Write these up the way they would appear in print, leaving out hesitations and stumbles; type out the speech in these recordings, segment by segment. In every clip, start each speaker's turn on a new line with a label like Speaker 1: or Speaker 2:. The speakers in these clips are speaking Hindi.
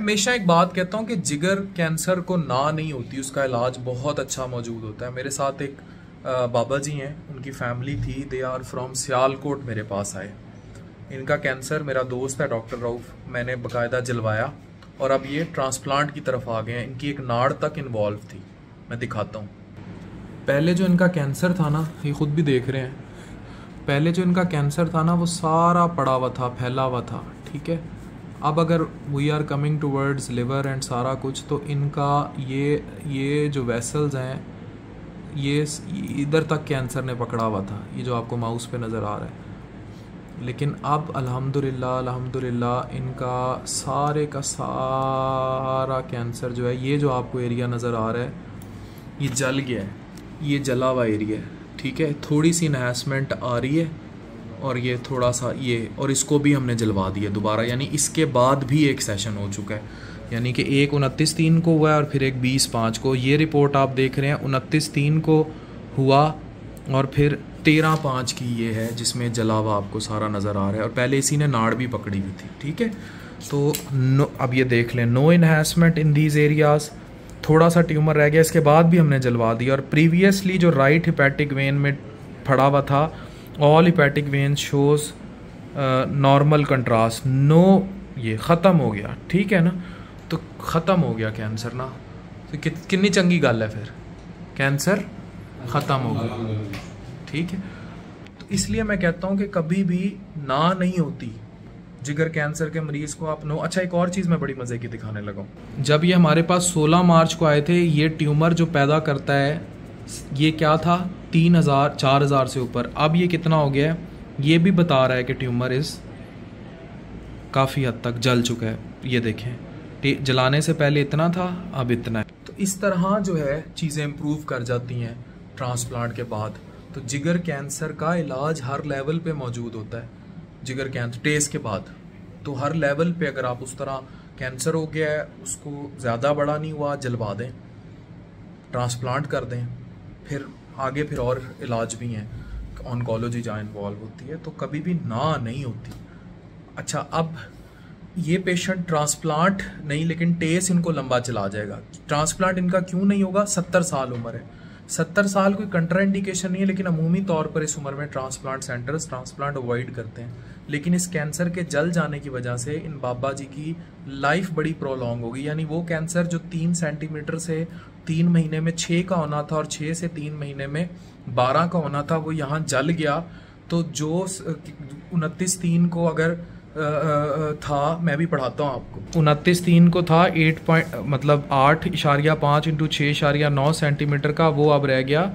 Speaker 1: हमेशा एक बात कहता हूँ कि जिगर कैंसर को ना नहीं होती, उसका इलाज बहुत अच्छा मौजूद होता है। मेरे साथ एक बाबा जी हैं, उनकी फैमिली थी, दे आर फ्रॉम सियालकोट, मेरे पास आए। इनका कैंसर, मेरा दोस्त है डॉक्टर रऊफ, मैंने बाकायदा जलवाया और अब ये ट्रांसप्लांट की तरफ आ गए हैं। इनकी एक नाड़ तक इन्वॉल्व थी, मैं दिखाता हूँ। पहले जो इनका कैंसर था ना, ये खुद भी देख रहे हैं, पहले जो इनका कैंसर था ना वो सारा पड़ा हुआ था, फैला हुआ था, ठीक है। अब अगर we are coming towards liver and सारा कुछ, तो इनका ये जो वेसल्स हैं, ये इधर तक कैंसर ने पकड़ा हुआ था, ये जो आपको माउस पे नज़र आ रहा है। लेकिन अब अल्हम्दुलिल्लाह इनका सारे का सारा कैंसर जो है, ये जो आपको एरिया नज़र आ रहा है, ये जल गया है, ये जला हुआ एरिया है, ठीक है। थोड़ी सी इन्हेंसमेंट आ रही है और ये थोड़ा सा ये, और इसको भी हमने जलवा दिया दोबारा, यानी इसके बाद भी एक सेशन हो चुका है, यानी कि एक 29/3 को हुआ है और फिर एक 20/5 को। ये रिपोर्ट आप देख रहे हैं 29/3 को हुआ और फिर 13/5 की ये है, जिसमें जला हुआ आपको सारा नज़र आ रहा है, और पहले इसी ने नाड़ भी पकड़ी हुई थी, ठीक है। तो अब ये देख लें, no enhancement in these areas, थोड़ा सा ट्यूमर रह गया, इसके बाद भी हमने जलवा दिया। और प्रीवियसली जो राइट हिपैटिक वेन में फड़ा हुआ था, all hepatic vein shows normal contrast, no, ये ख़त्म हो गया, ठीक है ना। तो ख़त्म हो गया कैंसर ना, तो कितनी चंगी गल है, फिर कैंसर ख़त्म हो गया, ठीक है। तो इसलिए मैं कहता हूँ कि कभी भी ना नहीं होती जिगर कैंसर के मरीज़ को आप नो। अच्छा, एक और चीज़ मैं बड़ी मज़े की दिखाने लगा हूँ। जब ये हमारे पास 16 मार्च को आए थे, ये ट्यूमर जो पैदा करता है, ये क्या था, 3000 4000 से ऊपर। अब ये कितना हो गया है, ये भी बता रहा है कि ट्यूमर इस काफ़ी हद तक जल चुका है। ये देखें, जलाने से पहले इतना था, अब इतना है। तो इस तरह जो है चीज़ें इम्प्रूव कर जाती हैं ट्रांसप्लांट के बाद। तो जिगर कैंसर का इलाज हर लेवल पे मौजूद होता है। जिगर कैंसर टेस्ट के बाद तो हर लेवल पे, अगर आप उस तरह कैंसर हो गया है, उसको ज़्यादा बड़ा नहीं हुआ, जलवा दें, ट्रांसप्लांट कर दें, फिर आगे फिर और इलाज भी हैं, ऑन्कोलॉजी जहाँ इन्वॉल्व होती है, तो कभी भी ना नहीं होती। अच्छा, अब ये पेशेंट ट्रांसप्लांट नहीं, लेकिन टेस्ट इनको लंबा चला जाएगा। ट्रांसप्लांट इनका क्यों नहीं होगा, 70 साल उम्र है। 70 साल कोई कंट्राइंडिकेशन नहीं है, लेकिन अमूमी तौर पर इस उम्र में ट्रांसप्लांट सेंटर्स ट्रांसप्लांट अवॉइड करते हैं। लेकिन इस कैंसर के जल जाने की वजह से इन बाबा जी की लाइफ बड़ी प्रोलॉन्ग होगी। यानी वो कैंसर जो 3 सेंटीमीटर से 3 महीने में 6 का होना था और 6 से 3 महीने में 12 का होना था, वो यहाँ जल गया। तो जो 29/3 को अगर था, मैं भी पढ़ाता हूँ आपको, 29/3 को था 8.5 × 6.9 सेंटीमीटर का, वो अब रह गया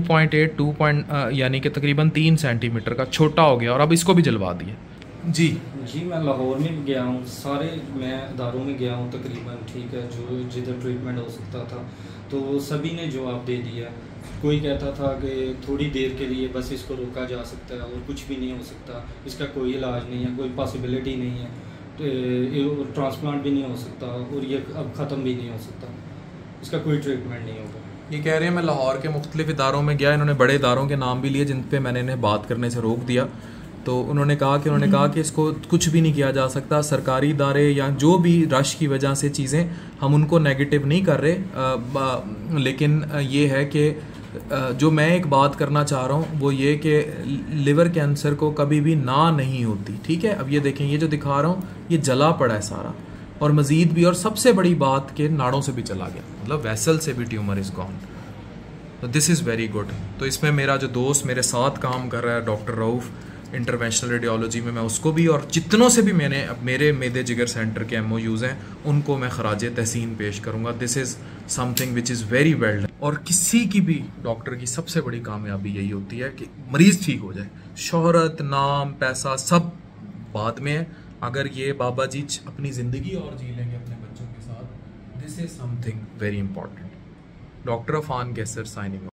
Speaker 1: 2.8 यानी कि तकरीबन 3 सेंटीमीटर का, छोटा हो गया, और अब इसको भी जलवा दिया। जी
Speaker 2: मैं लाहौर में गया हूँ, सारे मैं इदारों में गया हूँ तकरीबन, ठीक है, जो जिधर ट्रीटमेंट हो सकता था, तो सभी ने जवाब दे दिया। कोई कहता था कि थोड़ी देर के लिए बस इसको रोका जा सकता है और कुछ भी नहीं हो सकता, इसका कोई इलाज नहीं है, कोई पॉसिबिलिटी नहीं है, तो ट्रांसप्लांट भी नहीं हो सकता और ये अब ख़त्म भी नहीं हो सकता, इसका कोई ट्रीटमेंट नहीं होगा।
Speaker 1: ये कह रहे हैं, मैं लाहौर के मुख्तलिफ इदारों में गया, इन्होंने बड़े इदारों के नाम भी लिए जिन पे मैंने इन्हें बात करने से रोक दिया। तो उन्होंने कहा कि इसको कुछ भी नहीं किया जा सकता, सरकारी इदारे या जो भी रश की वजह से चीज़ें, हम उनको नेगेटिव नहीं कर रहे, लेकिन ये है कि जो मैं एक बात करना चाह रहा हूँ वो ये कि लिवर कैंसर को कभी भी ना नहीं होती, ठीक है। अब ये देखें, ये जो दिखा रहा हूँ ये जला पड़ा है सारा, और मज़ीद भी, और सबसे बड़ी बात कि नाड़ों से भी चला गया, मतलब वेसल से भी ट्यूमर इज़ गॉन। तो दिस इज़ वेरी गुड। तो इसमें मेरा जो दोस्त मेरे साथ काम कर रहा है डॉक्टर रऊफ, इंटरवेंशनल रेडियोलॉजी में, मैं उसको भी, और जितनों से भी मैंने मेरे मेदे जिगर सेंटर के MOUs हैं, उनको मैं खराज तहसीन पेश करूँगा। This is something which is very well done. और किसी की भी डॉक्टर की सबसे बड़ी कामयाबी यही होती है कि मरीज़ ठीक हो जाए। शोहरत, नाम, पैसा सब बाद में है, अगर ये बाबा जी अपनी ज़िंदगी और जी लेंगे अपने बच्चों के साथ, this is something very important. Doctor Afan Kaiser signing.